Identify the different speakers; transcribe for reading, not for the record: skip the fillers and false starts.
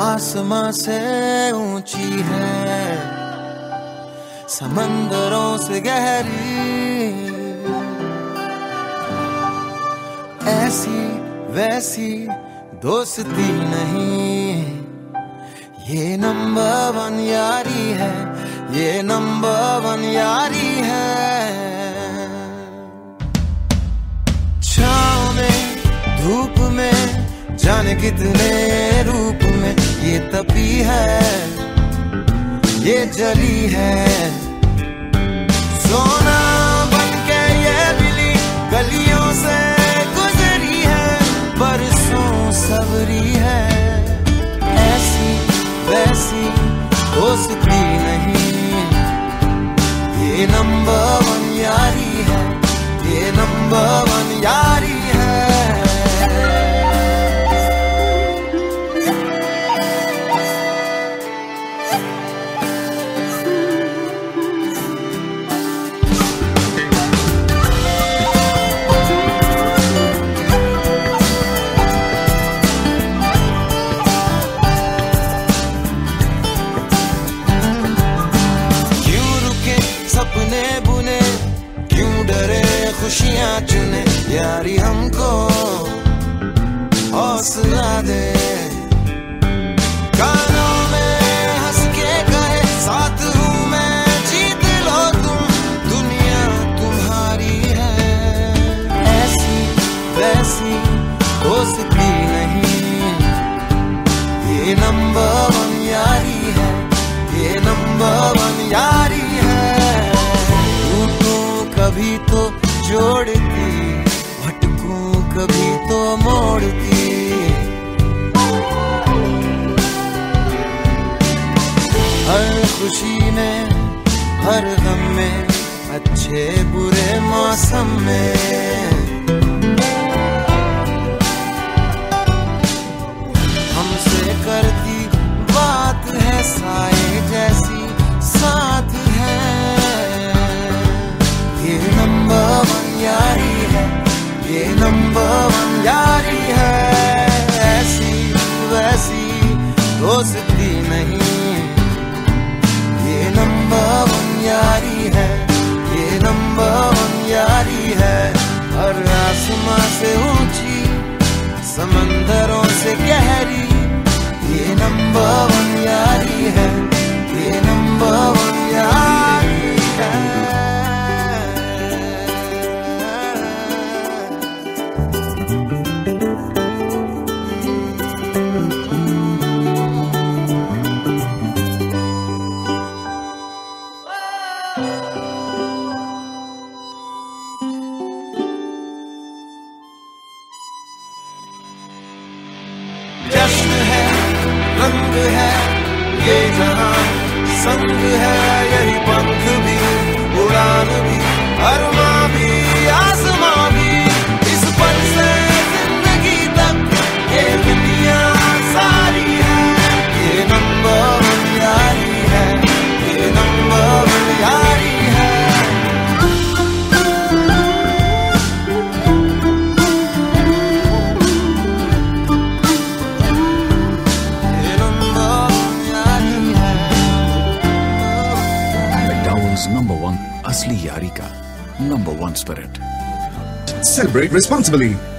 Speaker 1: आसमां से ऊंची है, समंदरों से गहरी, ऐसी वैसी दोस्ती नहीं, ये नंबर वन यारी है, ये नंबर वन यारी है। छाँव में धूप में जाने कितने रूप में ये तपी है, ये जली है, सोना बनके ये बिली गलियों से गुजरी है, बरसों सबरी है, ऐसी वैसी दोस्ती नहीं, ये नंबर वन यारी है, ये नंबर वन यारी है। सपने बुने क्यों डरे खुशियां चुने, यारी हमको हौसला दे, कानों में हंस के कहे साथ हूँ मैं, जीत लो तुम, दुनिया तुम्हारी है, ऐसी वैसी दोस्ती नहीं, ये नंबर वन यारी है, ये नंबर वन यारी है। कभी तो जोड़ती, भटकूं कभी तो मोड़ती, हर खुशी में हर गम में, अच्छे बुरे मौसम में, हमसे करती बात है साए जैसी, साथ है, ये नंबर वन यारी है, ये नंबर वन यारी है, ऐसी वैसी दोस्ती नहीं, ये नंबर वन यारी है, ये नंबर वन यारी है, हर आसमां से ऊंची, समंदरों से गहरी, ये नंबर वन यारी है, ये नंबर वन यारी है। जश्न है, रंग है, ये जहां संग है, यही पंख भी, उड़ान भी, अरमां भी, आसमां भी, इस पल से जिंदगी तक ये दुनिया सारी है, ये नंबर वन यारी है, ये नंबर वन यारी है।
Speaker 2: Number one असली यारी का नंबर वन स्पिरिट।
Speaker 3: Celebrate responsibly.